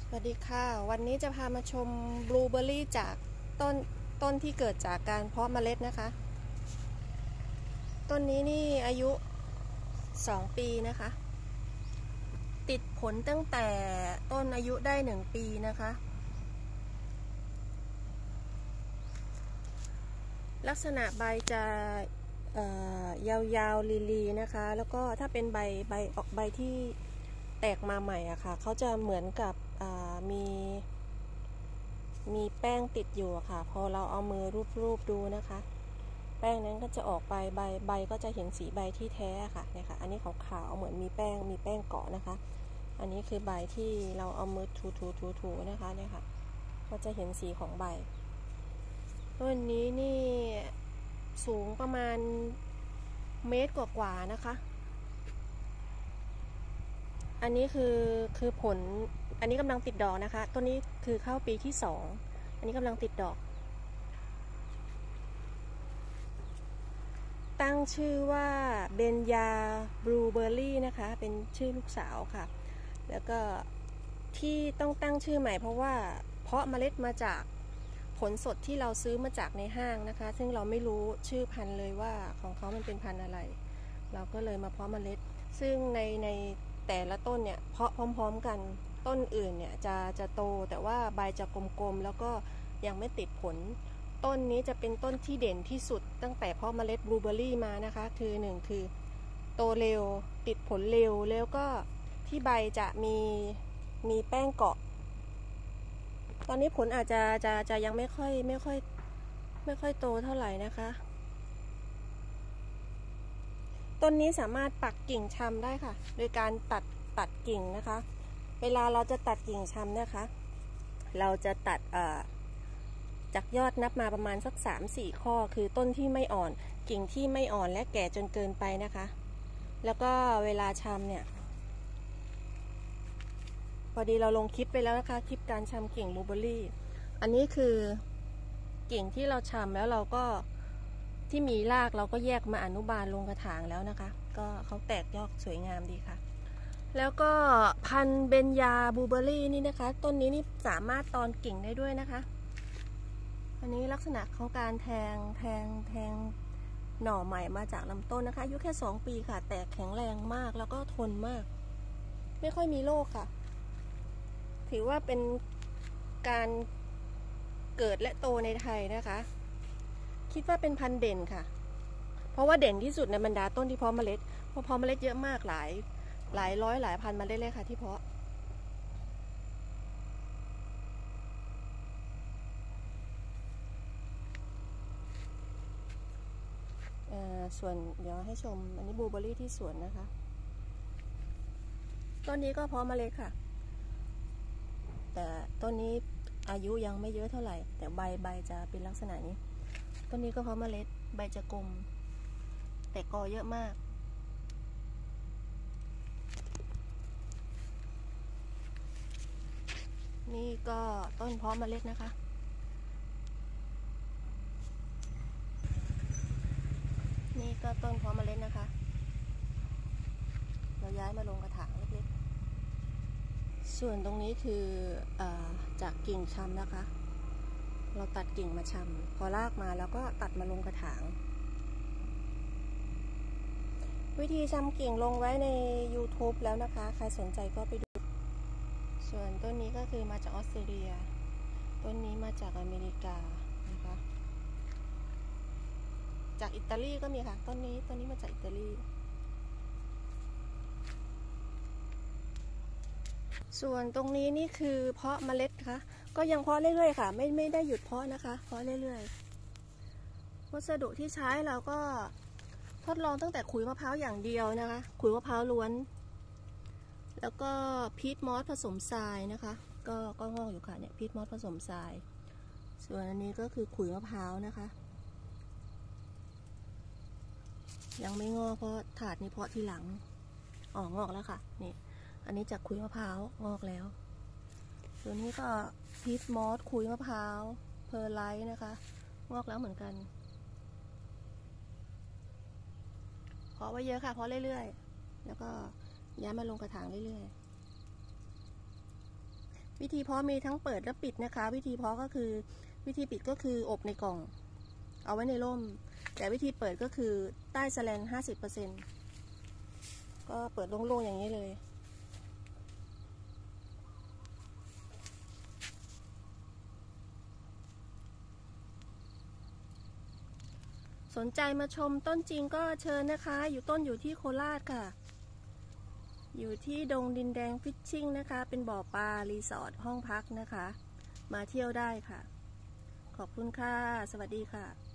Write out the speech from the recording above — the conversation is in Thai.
สวัสดีค่ะวันนี้จะพามาชมบลูเบอร์รี่จากต้นที่เกิดจากการเพาะเมล็ดนะคะต้นนี้นี่อายุ2 ปีนะคะติดผลตั้งแต่ต้นอายุได้1 ปีนะคะลักษณะใบจะยาวๆลีๆนะคะแล้วก็ถ้าเป็นใบออกใบที่แตกมาใหม่อะค่ะเขาจะเหมือนกับมีแป้งติดอยู่อะค่ะพอเราเอามือรูปดูนะคะแป้งนั้นก็จะออกไปใบก็จะเห็นสีใบที่แท้ค่ะเนี่ยค่ะอันนี้ขาวๆเหมือนมีแป้งเกาะนะคะอันนี้คือใบที่เราเอามือถูนะคะเนี่ยค่ะก็จะเห็นสีของใบต้นนี้นี่สูงประมาณเมตรกว่าๆนะคะอันนี้คือผลอันนี้กำลังติดดอกนะคะต้นนี้คือเข้าปีที่2อันนี้กำลังติดดอกตั้งชื่อว่าเบญญาบลูเบอร์รี่นะคะเป็นชื่อลูกสาวค่ะแล้วก็ที่ต้องตั้งชื่อใหม่เพราะว่าเพาะเมล็ดมาจากผลสดที่เราซื้อมาจากในห้างนะคะซึ่งเราไม่รู้ชื่อพันธุ์เลยว่าของเขามันเป็นพันธุ์อะไรเราก็เลยมาเพาะเมล็ดซึ่งในแต่ละต้นเนี่ยเพาะพร้อมๆกันต้นอื่นเนี่ยจะโตแต่ว่าใบจะกลมๆแล้วก็ยังไม่ติดผลต้นนี้จะเป็นต้นที่เด่นที่สุดตั้งแต่เพาะเมล็ดบลูเบอร์รี่มานะคะคือ1คือโตเร็วติดผลเร็วแล้วก็ที่ใบจะมีแป้งเกาะตอนนี้ผลอาจจะยังไม่ค่อยโตเท่าไหร่นะคะต้นนี้สามารถปักกิ่งชำได้ค่ะโดยการตัดกิ่งนะคะเวลาเราจะตัดกิ่งชำนะคะเราจะตัดจากยอดนับมาประมาณสัก 3-4 ข้อคือต้นที่ไม่อ่อนกิ่งที่ไม่อ่อนและแก่จนเกินไปนะคะแล้วก็เวลาชำเนี่ยพอดีเราลงคลิปไปแล้วนะคะคลิปการชำกิ่งบลูเบอร์รี่อันนี้คือกิ่งที่เราชำแล้วเราก็ที่มีรากเราก็แยกมาอนุบาลลงกระถางแล้วนะคะก็เขาแตกยอดสวยงามดีค่ะแล้วก็พันธุ์เบญญาบลูเบอร์รี่นี่นะคะต้นนี้นี่สามารถตอนกิ่งได้ด้วยนะคะอันนี้ลักษณะของการแทงหน่อใหม่มาจากลำต้นนะคะอายุแค่2 ปีค่ะแต่แข็งแรงมากแล้วก็ทนมากไม่ค่อยมีโรคค่ะถือว่าเป็นการเกิดและโตในไทยนะคะคิดว่าเป็นพันธุ์เด่นค่ะเพราะว่าเด่นที่สุดในบรรดาต้นที่เพาะเมล็ดเพาะเมล็ดเยอะมากหลายร้อยหลายพันเมล็ดเลยค่ะที่เพาะส่วนเดี๋ยวให้ชมอันนี้บลูเบอร์รี่ที่สวนนะคะต้นนี้ก็เพาะเมล็ดค่ะแต่ต้นนี้อายุยังไม่เยอะเท่าไหร่แต่ใบจะเป็นลักษณะนี้ต้นนี้ก็เพาะเมล็ดใบจะกลมแต่กอเยอะมากนี่ก็ต้นเพาะเมล็ดนะคะนี่ก็ต้นเพาะเมล็ดนะคะเราย้ายมาลงกระถางเล็กๆส่วนตรงนี้คือจากกิ่งชำนะคะเราตัดกิ่งมาชำพอรากมาแล้วก็ตัดมาลงกระถางวิธีชำกิ่งลงไว้ใน YouTube แล้วนะคะใครสนใจก็ไปดูส่วนต้นนี้ก็คือมาจากออสเตรเลียต้นนี้มาจากอเมริกานะคะจากอิตาลีก็มีค่ะต้นนี้มาจากอิตาลีส่วนตรงนี้นี่คือเพาะเมล็ดค่ะก็ยังเพาะเรื่อยๆค่ะไม่ได้หยุดเพาะนะคะเพาะเรื่อยๆวัสดุที่ใช้เราก็ทดลองตั้งแต่ขุยมะพร้าวอย่างเดียวนะคะขุยมะพร้าวล้วนแล้วก็พีทมอสผสมทรายนะคะก็งอกอยู่ค่ะเนี่ยพีทมอสผสมทรายส่วนอันนี้ก็คือขุยมะพร้าวนะคะยังไม่งอกเพราะถาดนี้เพาะทีหลังงอกแล้วค่ะนี่อันนี้จากขุยมะพร้าวงอกแล้วตัวนี้ก็พีทมอสขุยมะพร้าวเพอร์ไลท์นะคะงอกแล้วเหมือนกันเพาะไว้เยอะค่ะเพาะเรื่อยๆแล้วก็ย้ายมาลงกระถางเรื่อยวิธีเพาะมีทั้งเปิดและปิดนะคะวิธีเพาะก็คือวิธีปิดก็คืออบในกล่องเอาไว้ในร่มแต่วิธีเปิดก็คือใต้แสแลน 50% ก็เปิดโล่งๆอย่างนี้เลยสนใจมาชมต้นจริงก็เชิญนะคะต้นอยู่ที่โคราชค่ะอยู่ที่ดงดินแดงฟิชชิ่งนะคะเป็นบ่อปลารีสอร์ทห้องพักนะคะมาเที่ยวได้ค่ะขอบคุณค่ะสวัสดีค่ะ